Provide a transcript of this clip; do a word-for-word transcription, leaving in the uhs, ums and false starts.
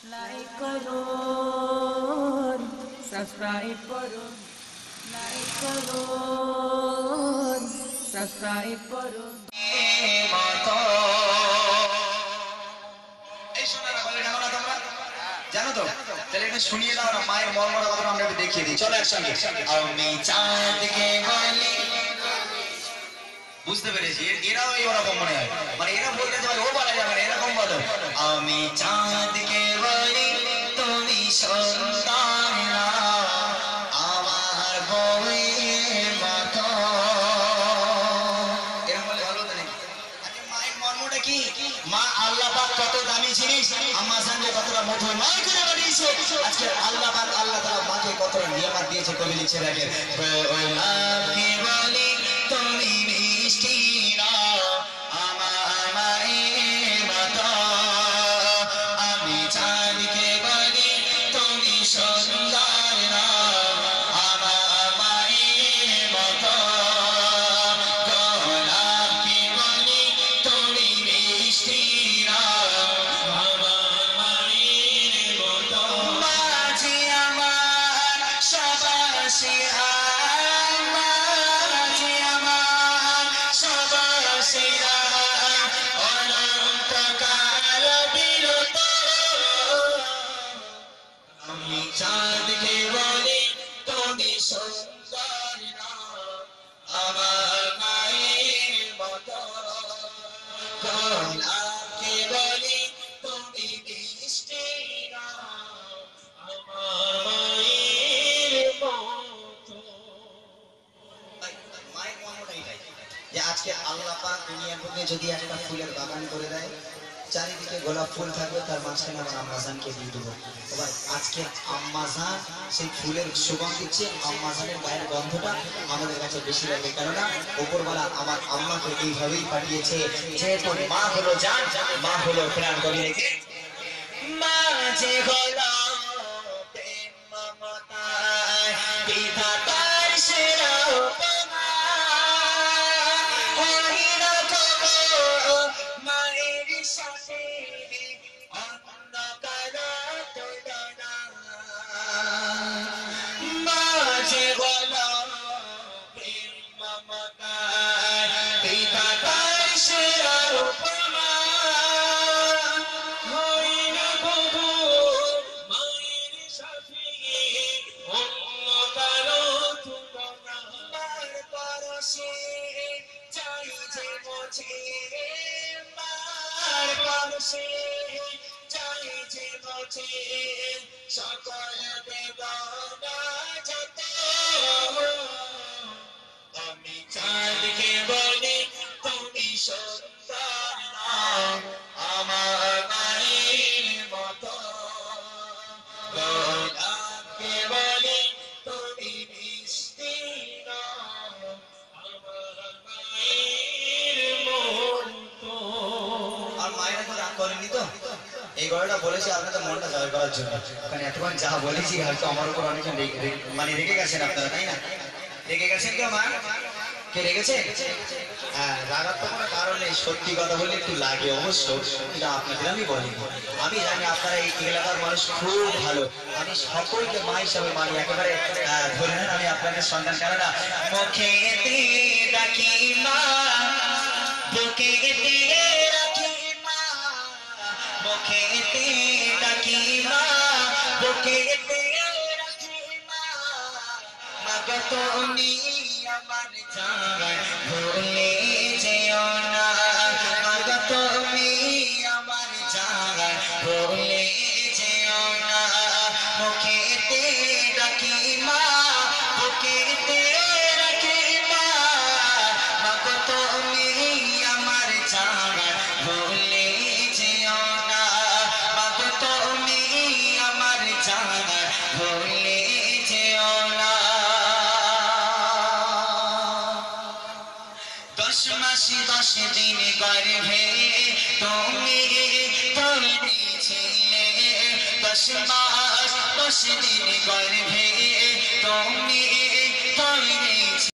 Like করুন, subscribe করুন, like করুন, সাবস্ক্রাইব করুন। এই শোনারা বলে জানো না তোমরা? জানো তো? তাহলে এটা শুনিয়ে দাও না, মায়ের মর্মটা কতটা আমরা একটু দেখিয়ে দিই। চলো একসঙ্গে। আমি চাঁদকে বলি, বুঝতে পেরেছি, এরাও এইরকম মনে হয়, মানে এরা বলতে যাবে ও বলা যাবে না, এরকম বলো। আমি চাঁদকে বলি তুমি সন্তান না, আমার বউয়ের মতো। এরকম বলে ভালো হতো নাকি? আচ্ছা, মায়ের মর্মটা কি? মা আল্লাহ পাক কত দামি জিনিস, আম্মা জানলে কতটা মধুর মা করে বানিয়েছে। আজকে আল্লাহ পাক আল্লাহ তাআলা মাকে কতটা নিয়ামত দিয়েছে। কবি লিখছে দেখেন, ওই মাকে বলি তুমি মিষ্টি না, আমার মায়ের মতো। আমি চাঁদকে বলি তুমি সুন্দর না, আমার মায়ের মতো। গোলাপকে বলি তুমি মিষ্টি না, আমার মায়ের মতো। মাঝে আমার সবাসী চাঁদকে বলি তুমি সুন্দর না, আমার মায়ের মতো। গোলাপকে বলি তুমি মিষ্টি না, আমার মায়ের মতো। মায়ের মর্মটাই তাই যে আজকে আল্লাহ পাক দুনিয়ার মধ্যে যদি একটা ফুলের বাগান করে দেয়, চারিদিকে গোলাপ ফুল থাকবে, তার মাঝখানে আমার আম্মাজানকে দিয়ে দেবো। এবার আজকে আম্মাজান সেই ফুলের সুগন্ধ দিচ্ছে, আম্মাজানের গায়ের গন্ধটা আমাদের কাছে বেশি লাগে, কেননা ওপরওয়ালা আমার আম্মাকে এইভাবেই পাঠিয়েছে। যেহেতু মা হলো জান, মা হলো প্রাণ। কবি রেখে মা যে হলো প্রেম মমতায় বিধাতার সেরা উপমা, মায়ের সাথে অন্য কারো তুলনা। মা যে হলো প্রেম মমতায় বিধাতার সেরা উপমা, হয় না কভু মায়ের সাথে অন্য কারো তুলনা। মার পরশে চাই যে বোঝে, মার পরশে চাই যে বোঝে, সকল বেদনা যত। আমি চাঁদকে বলি তুমি সুন্দর না, আমার মায়ের মতো। গোলাপকে বলি তুমি মিষ্টি না, আমার মায়ের মতো। আর মায়েরা তো রাগ করেনি তো? এই গলাটা বলেছি আপনাদের মনটা জয় করার জন্য, কারণ এতক্ষণ যা বলেছি হয়তো আমার উপর অনেকজন মানে রেগে গেছেন আপনারা, তাই না? রেগে গেছেন কেউ? মা কে রেগেছে? হ্যাঁ, রাগার তো কোনো কারণ নেই, সত্যি কথা বলে একটু লাগে অবশ্য, কিন্তু আপনাদের আমি বলি, আমি জানি আপনারা এই এলাকার মানুষ খুব ভালো, আমি সকলকে মা হিসাবে মানি, একেবারে ধরে নেন আমি আপনাদের সন্তান। কেননা মুখে ডাকি মা, বুকে রাখি মা, মুখে ডাকি মা, বুকে রাখি মা। মাগো তুমি আমার জান, ভুলে যেও না, মাগো তুমি আমার জান, ভুলে যেও না। মুখেতে ডাকি মা, বুকেতে রাখি মা, মাগো তুমি আমার জান, ভুলে যেও না, মাগো তুমি আমার জান, ভুলে যেও না। দশ মাস দশ দিন গর্ভে তুমি ধরেছিলে, দশ মাস দশ দিন গর্ভে তুমি ধরেছিলে।